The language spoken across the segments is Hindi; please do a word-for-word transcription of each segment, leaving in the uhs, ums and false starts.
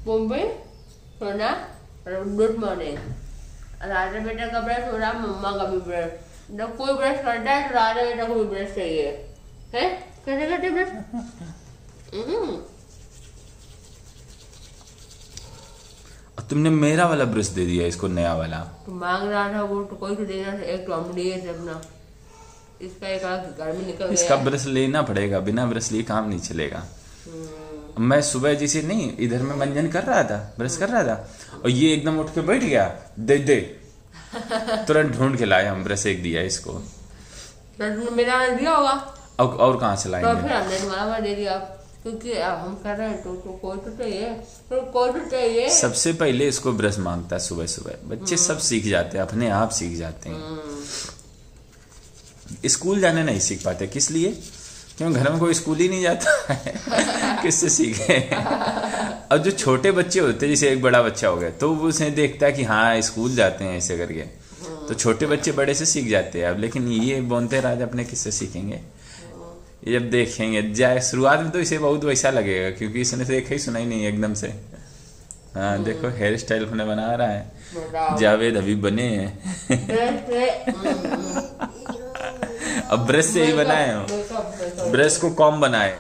मम्मी सोना गुड मॉर्निंग। राजा बेटा का ब्रश हो रहा, मम्मा का भी ब्रश। जब कोई ब्रश करता है तो राजा बेटा को भी ब्रश चाहिए है। कैसे करते ब्रश? तुमने मेरा वाला ब्रश दे दिया इसको, नया वाला। तो मांग रहा था वो, तो कोई तो देना था। एक तो हम लिए थे अपना, इसका एक घर में निकल गया। इसका ब्रश लेना पड़ेगा, बिना ब्रश लिए काम नहीं चलेगा। मैं सुबह जैसे नहीं इधर में मंजन कर रहा था, ब्रश कर रहा था, और ये एकदम उठ के बैठ गया, दे दे तुरंत ढूंढ के लाए हम, ब्रश एक दिया इसको। मेरा दिया होगा और, और कहाँ से लाएंगे? तो फिर हमने तुम्हारा दे दिया, क्योंकि हम कर रहे हैं तो, तो कोई तो चाहिए, तो कोई तो चाहिए। सबसे पहले इसको ब्रश मांगता है सुबह सुबह। बच्चे सब सीख जाते हैं, अपने आप सीख जाते हैं। स्कूल जाने नहीं सीख पाते, किस लिए? क्यों घर में कोई स्कूल ही नहीं जाता है किससे सीखे? और जो छोटे बच्चे होते हैं, जैसे एक बड़ा बच्चा हो गया तो वो उसे देखता है कि हाँ स्कूल जाते हैं ऐसे करके, तो छोटे बच्चे बड़े से सीख जाते हैं अब। लेकिन ये बोलते राज अपने किससे सीखेंगे? ये जब देखेंगे जाए, शुरुआत में तो इसे बहुत वैसा लगेगा, क्योंकि इसने देखा ही सुना ही नहीं एकदम से। हाँ देखो हेयर स्टाइल अपने बना रहा है, जावेद अभी बने हैं अब ब्रश से ही बनाए हो, ब्रश को कॉम बनाए।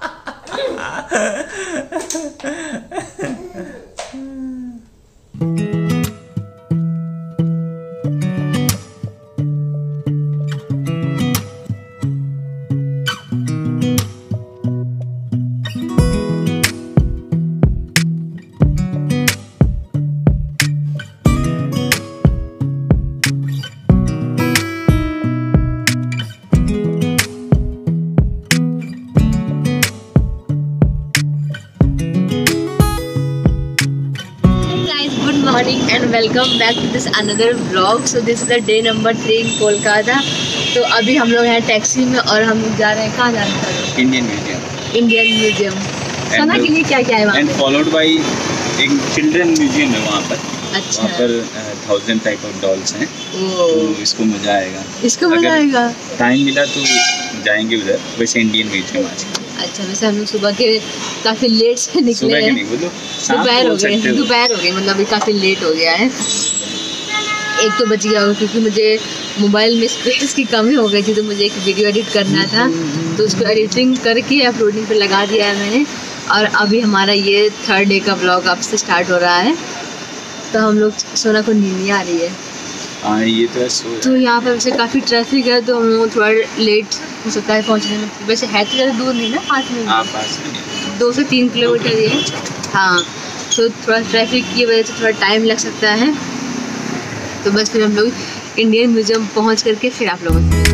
morning and welcome back to this another vlog. So this is the day number three in Kolkata. तो अभी हम लोग हैं टैक्सी में और हम जा रहे हैं, कहाँ जा रहे हैं? Indian museum. इंडियन म्यूजियम सोना के लिए क्या क्या है वहाँ? एंड फॉलोड बाय एक चिल्ड्रन म्यूजियम है वहाँ पर। अच्छा। वहाँ पर थाउजेंड टाइप ऑफ डॉल्स हैं, तो इसको मजा आएगा। इसको मजा आएगा। टाइम मिला तो जाएंगे उधर। वैसे इंडियन म्यूजियम आज। अच्छा, वैसे हम लोग सुबह के काफी लेट से निकले सुबह के नहीं बोलो, दोपहर हो गए, दोपहर हो गई, मतलब अभी काफी लेट हो गया है। एक तो बच गया होगा क्योंकि मुझे मोबाइल में स्पेस की कमी हो गई थी, तो मुझे एक वीडियो एडिट करना था, तो उसको एडिटिंग करके अपलोडिंग पे लगा दिया है मैंने। और अभी हमारा ये थर्ड डे का ब्लॉग अब से स्टार्ट हो रहा है। तो हम लोग सोना को नींद नहीं आ रही है। हाँ ये तो है। तो यहाँ पर वैसे काफ़ी ट्रैफिक है, तो हम लोग थोड़ा लेट हो सकता है पहुँचने में। वैसे है तो ज़्यादा दूर नहीं ना, पास में हाँ, पास में दो से तीन किलोमीटर ये। हाँ, तो थोड़ा ट्रैफिक की वजह से थोड़ा टाइम लग सकता है। तो बस फिर हम लोग इंडियन म्यूजियम पहुँच करके फिर आप लोगों से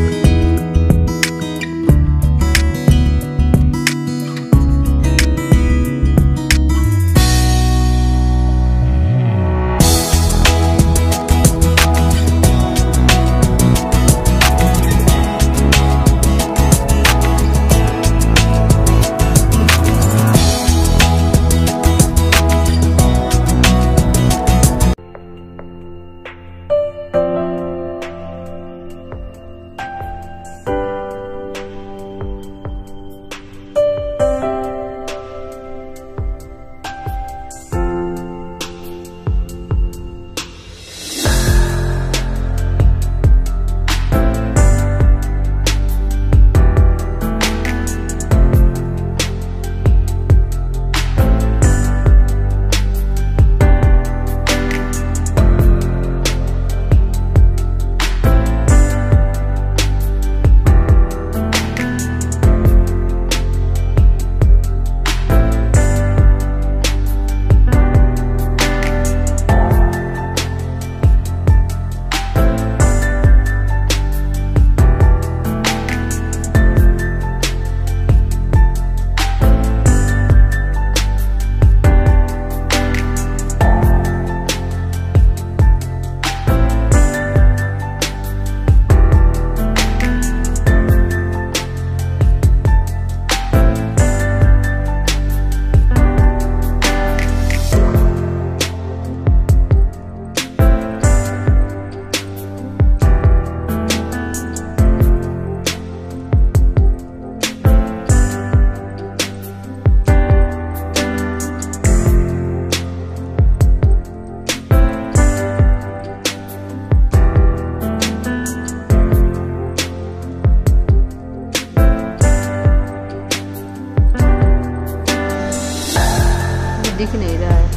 दिख नहीं रहा है।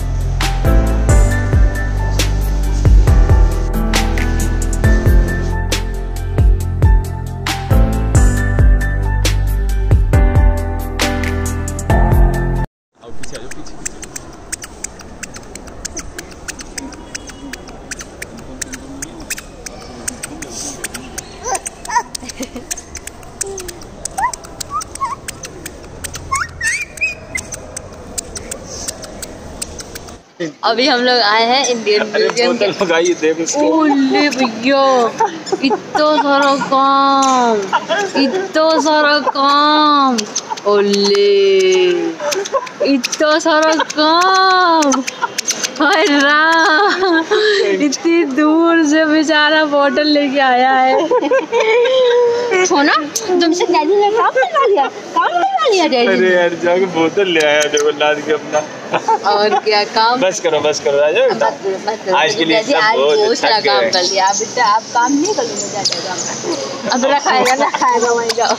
अभी हम लोग आए हैं इंडियन म्यूजियम के। ओले भैया इतना सारा काम, इतना सारा काम, ओले इतना सारा काम। हाय राम, इतनी दूर से बेचारा बॉटल लेके आया है। सोना तुमसे डैडी ने काम करवा लिया, काम करवा लिया डैडी। अरे यार जाके बोतल ले आया देखो लाद के अपना। और क्या काम। बस करो बस करो आ जाओ बेटा। आज के लिए सब बहुत सारा काम कर लिया। अब बेटा आप काम नहीं करोगे ज्यादा काम। अब रखाएगा रखाएगा वहीं जाओ।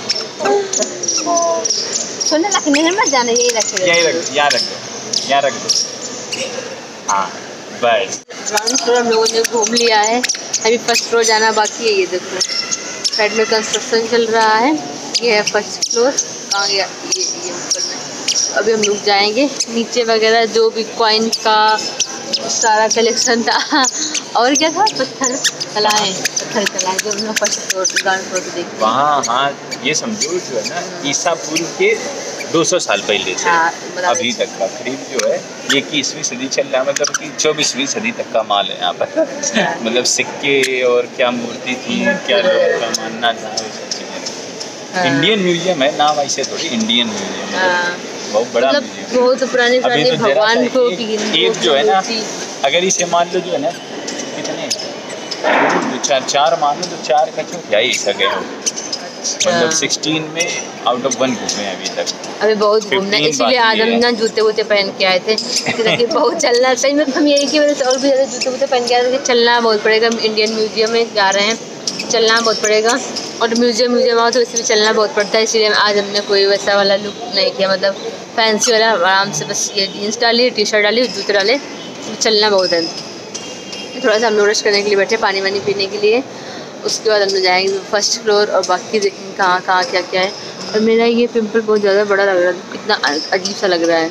सोना रखने में मत जाना, यही रख यही रख यहाँ रख दो यहाँ रख दो। हाँ बस ग्राउंड फ्लोर हम लोगों ने घूम लिया है। अभी फर्स्ट फ्लोर जाना बाकी है। ये देखो साइड में कंस्ट्रक्शन चल रहा है। ये है फर्स्ट फ्लोर। कहाँ गया ये ये ऊपर में। अभी हम लोग जाएंगे नीचे वगैरह जो भी कॉइन का सारा कलेक्शन था। और क्या था, पत्थर कलाएं पत्थर कलाएं जो हम लोग फर्स्ट फ्लोर ग्राउंड फ्लोर पे देखते हैं। वहाँ हाँ ये समझो जो है ना ईसा पूर्व के दो सौ साल पहले से हाँ, अभी तक का करीब जो है ये इक्कीसवीं सदी चल रहा है। मतलब कि चौबीसवीं सदी तक का माल है यहाँ पर। मतलब सिक्के और क्या मूर्ति थी, क्या लोगों का मानना था, हाँ। इंडियन म्यूजियम है नाम, ऐसे थोड़ी इंडियन म्यूजियम है। बहुत बड़ा मतलब म्यूजियम बहुत पुराने पुराने तो भगवान को एक जो है ना, अगर इसे मान लो जो है ना कितने दो चार चार मान लो तो चार का क्यों क्या ही सके हो। मतलब सिक्सटीन में आउट ऑफ वन घूमे अभी तक। अभी बहुत घूमना, इसीलिए आज हम ना जूते वूते पहन के आए थे कि बहुत चलना। सही में हम यही की वजह से और भी ज़्यादा जूते वूते पहन के आए थे कि चलना बहुत पड़ेगा। इंडियन म्यूजियम में जा रहे हैं, चलना बहुत पड़ेगा। और म्यूजियम म्यूजियम आओ तो इसमें चलना बहुत पड़ता है। इसीलिए आज हमने कोई वैसा वाला लुक नहीं किया, मतलब फैंसी वाला। आराम से बस ये जीन्स डाली, टी शर्ट डाली, जूते डाले, चलना बहुत है। थोड़ा सा हम लोग रेस्ट करने के लिए बैठे, पानी वानी पीने के लिए। उसके बाद हम लोग जाएंगे फर्स्ट फ्लोर और बाकी देखेंगे कहाँ कहाँ क्या क्या है। और मेरा ये पिंपल बहुत ज़्यादा बड़ा लग रहा है, कितना अजीब सा लग रहा है।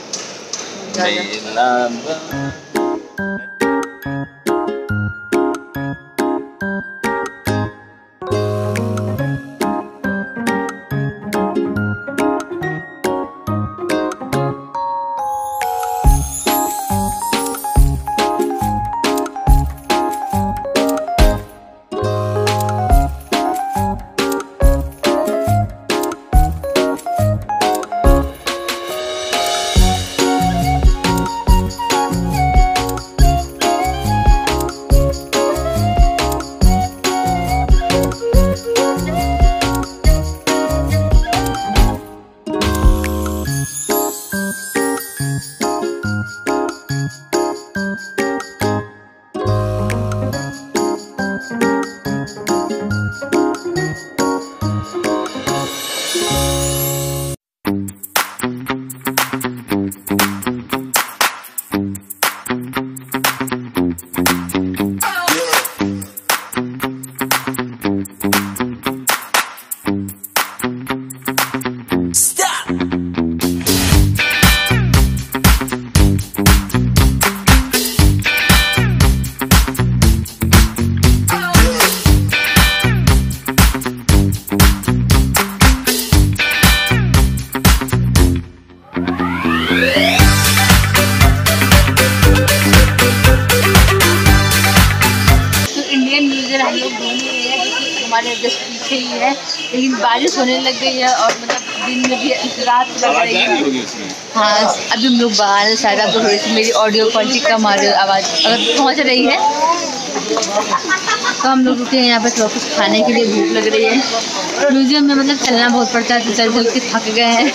हमारे जस्ट पीछे ही है, लेकिन बारिश होने लग गई है और मतलब दिन में भी रात लग रही है। हाँ अभी हम लोग बाहर हैं, शायद आपको थोड़ी सी मेरी ऑडियो क्वालिटी कम आ रही आवाज़ अगर पहुँच रही है तो हम लोग रुके हैं यहाँ पर थोड़ा कुछ खाने के लिए, भूख लग रही है। म्यूजियम में मतलब चलना बहुत पड़ता है तो चल चल के थक गए हैं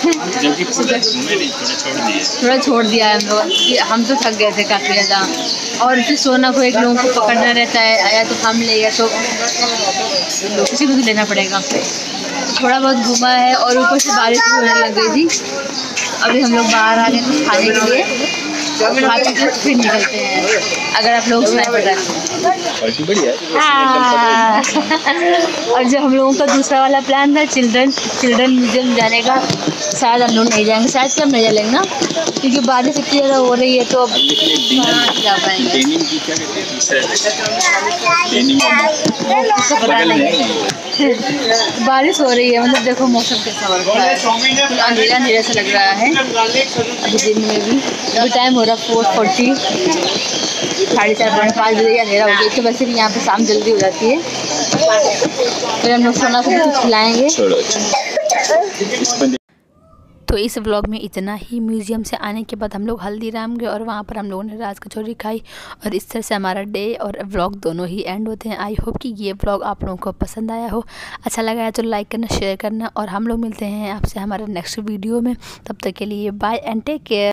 थोड़ा छोड़ दिया है हम लोग कि हम तो थक गए थे काफ़ी ज़्यादा। और फिर सोना को एक लोगों को पकड़ना रहता है, या तो हम ले या तो किसी को तो लेना पड़ेगा। थोड़ा बहुत घूमा है और ऊपर से बारिश भी होने लग गई थी। अभी हम लोग बाहर आ गए कुछ खाने के लिए फिर निकलते हैं अगर आप लोग स्नैप और जो हम लोगों का दूसरा वाला प्लान था चिल्ड्रन चिल्ड्रन म्यूजियम जाने का, शायद हम लोग नहीं जाएंगे, शायद कब नहीं चलेंगे ना, क्योंकि बारिश इतनी ज़्यादा हो रही है तो अब जा पाएंगे। पता नहीं बारिश हो रही है, मतलब देखो मौसम कैसा हो रहा है, अंधेरा अंधेरा सा लग रहा है अभी दिन में भी। अभी टाइम हो रहा है फोर फोर्टी, साढ़े चार पौने पाँच बजे अंधेरा हो गया। तो वैसे भी यहाँ पे शाम जल्दी हो जाती है। फिर हम लोग सोना को कुछ खिलाएँगे। तो इस व्लॉग में इतना ही। म्यूज़ियम से आने के बाद हम लोग हल्दीराम गए और वहाँ पर हम लोगों ने राज कचौरी खाई और इस तरह से हमारा डे और व्लॉग दोनों ही एंड होते हैं। आई होप कि ये व्लॉग आप लोगों को पसंद आया हो, अच्छा लगा है तो लाइक करना, शेयर करना और हम लोग मिलते हैं आपसे हमारे नेक्स्ट वीडियो में। तब तक के लिए बाय एंड टेक केयर।